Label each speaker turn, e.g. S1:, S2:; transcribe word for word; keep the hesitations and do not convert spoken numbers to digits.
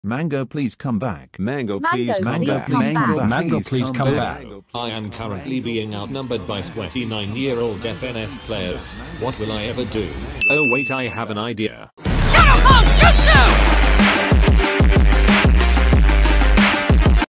S1: Mango, please come back.
S2: Mango,
S3: Mango,
S2: please come
S3: please
S2: back.
S3: come back.
S4: Mango, please come back.
S5: I am currently being outnumbered by sweaty nine-year-old F N F players. What will I ever do? Oh wait, I have an idea.
S3: Shut up,